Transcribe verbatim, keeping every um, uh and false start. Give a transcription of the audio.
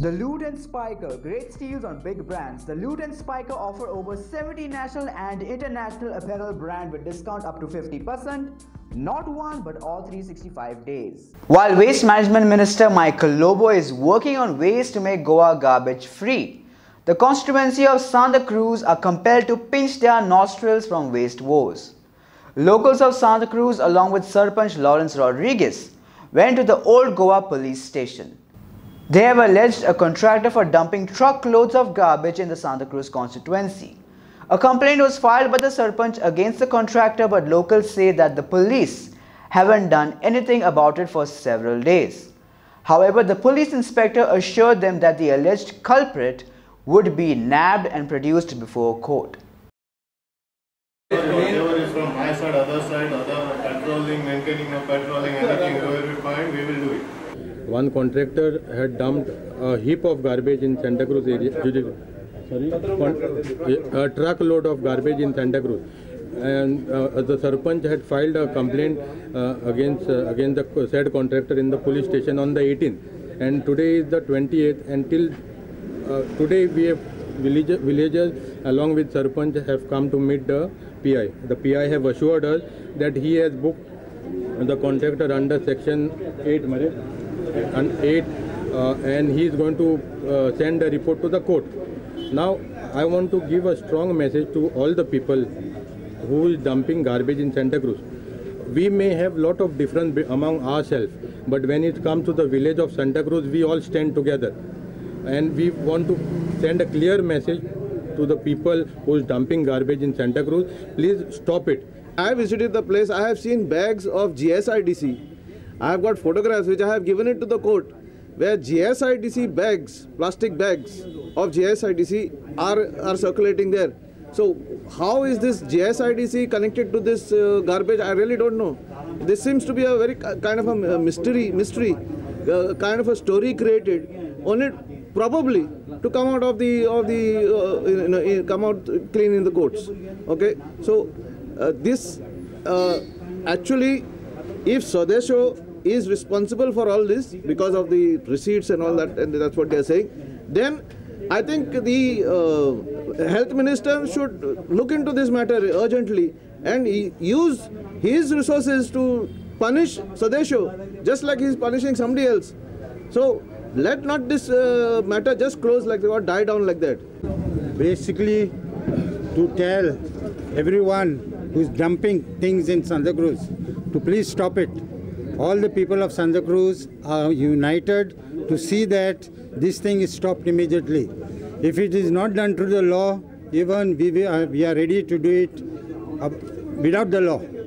The Loot and Spiker, great steals on big brands. The Loot and Spiker offer over seventy national and international apparel brand with discount up to fifty percent. Not one but all three hundred sixty-five days. While Waste Management Minister Michael Lobo is working on ways to make Goa garbage free, the constituency of Santa Cruz are compelled to pinch their nostrils from waste woes. Locals of Santa Cruz along with Sarpanch Lawrence Rodriguez went to the old Goa police station. They have alleged a contractor for dumping truckloads of garbage in the Santa Cruz constituency. A complaint was filed by the Sarpanch against the contractor, but locals say that the police haven't done anything about it for several days. However, the police inspector assured them that the alleged culprit would be nabbed and produced before court. Whatever is from my side, other side, other patrolling, maintaining of patrolling, anything, whoever we find, we will do it. One contractor had dumped a heap of garbage in Santa Cruz area. Sorry? A truckload of garbage in Santa Cruz. And uh, the Sarpanch had filed a complaint uh, against, uh, against the said contractor in the police station on the eighteenth. And today is the twentieth. Until uh, today, we have village, villagers along with Sarpanch have come to meet the P I. The P I have assured us that he has booked the contractor under section eight, and eight, uh, and he is going to uh, send a report to the court. Now, I want to give a strong message to all the people who is dumping garbage in Santa Cruz. We may have lot of difference among ourselves, but when it comes to the village of Santa Cruz, we all stand together, and we want to send a clear message to the people who is dumping garbage in Santa Cruz. Please stop it. I visited the place. I have seen bags of G S I D C. I have got photographs which I have given it to the court, where G S I D C bags, plastic bags of G S I D C are, are circulating there. So how is this G S I D C connected to this uh, garbage? I really don't know. This seems to be a very kind of a mystery, mystery, uh, kind of a story created, only probably to come out of the of the uh, you know, come out clean in the courts. Okay, so uh, this uh, actually, if Swadesho is responsible for all this because of the receipts and all that, and that's what they are saying, then I think the uh, health minister should look into this matter urgently and use his resources to punish Swadesho just like he is punishing somebody else. So let not this uh, matter just close like that or die down like that. Basically, to tell everyone who is dumping things in Santa Cruz to please stop it. All the people of Santa Cruz are united to see that this thing is stopped immediately. If it is not done through the law, even we, we, are, we are ready to do it without the law.